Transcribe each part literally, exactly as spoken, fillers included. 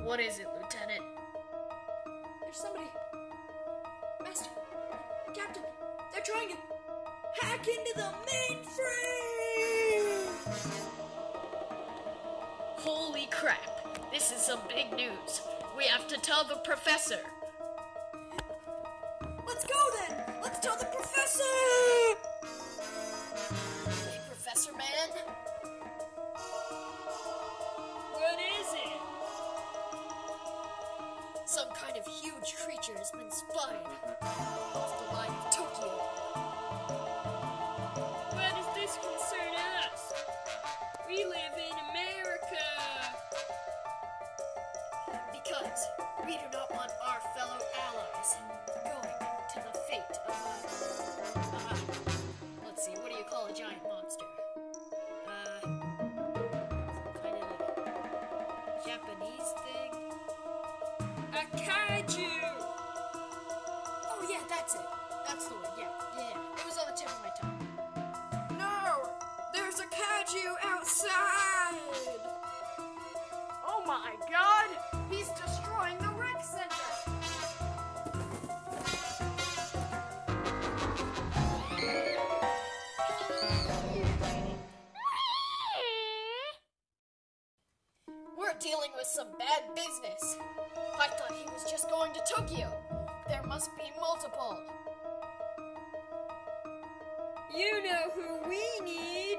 What is it, Lieutenant? There's somebody. Master. Captain. They're trying to hack into the mainframe! Holy crap. This is some big news. We have to tell the professor. Let's go then! Let's tell the professor! Hey, Professor Man? What is it? Some kind of huge creature has been spotted off the line of Tokyo. Why does this concern us? We live in America. Because we do not want our fellow allies going to the fate of a, uh, let's see, what do you call a giant monster? Uh, some kind of Japanese thing? A kaiju! Oh yeah, that's it. That's the word, yeah, yeah, yeah. It was on the tip of my tongue. No! There's a kaiju outside! Oh my god! He's destroying the rec center! We're dealing with some bad business. I thought he was just going to Tokyo. There must be multiple. You know who we need?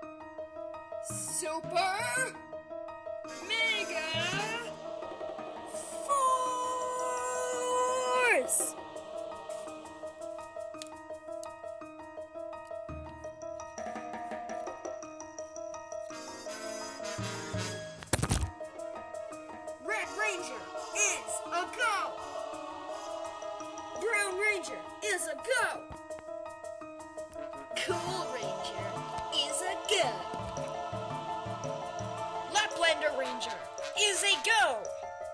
Super Mega Force! Red Ranger is a go! Brown Ranger is a go! Cool Ranger is a go. Laplander Ranger is a go.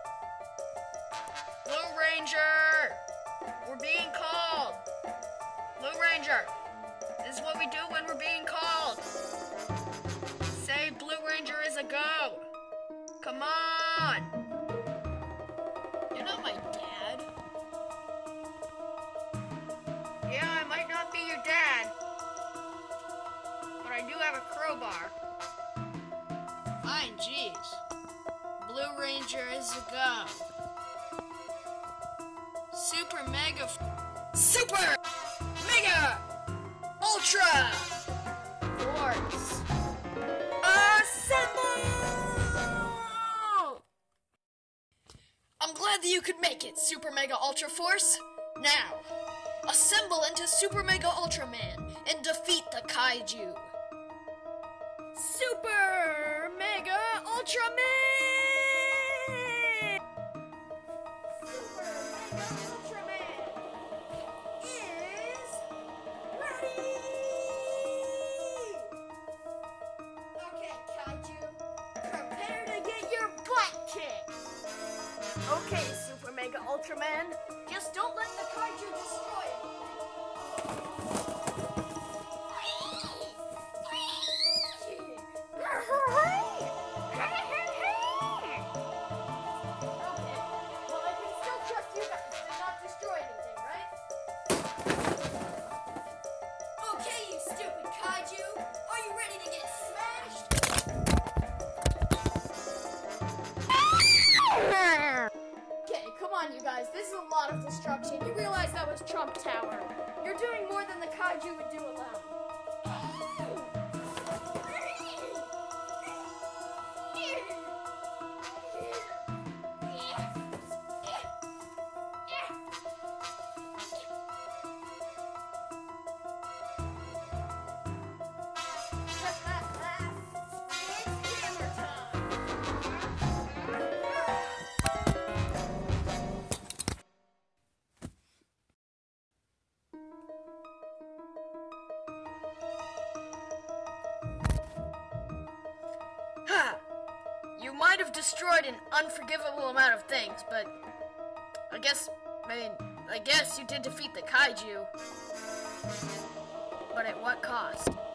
Blue Ranger, we're being called. Blue Ranger, this is what we do when we're being called. Say Blue Ranger is a go. Come on. You're not my dad. Yeah, I might not be your dad, but I do have a crowbar. Fine, jeez. Blue Ranger is a go. Super Mega... F Super Mega Ultra Force. Assemble! I'm glad that you could make it, Super Mega Ultra Force. Now, assemble into Super Mega Ultraman and defeat the kaiju. Super Mega Ultraman! Super Mega Ultraman is ready! Okay, kaiju, prepare to get your butt kicked! Okay, Super Mega Ultraman, just don't let the kaiju destroy it. You guys, this is a lot of destruction. You realize that was Trump Tower. You're doing more than the kaiju would do alone. You might have destroyed an unforgivable amount of things, but I guess, I mean, I guess you did defeat the kaiju. But at what cost?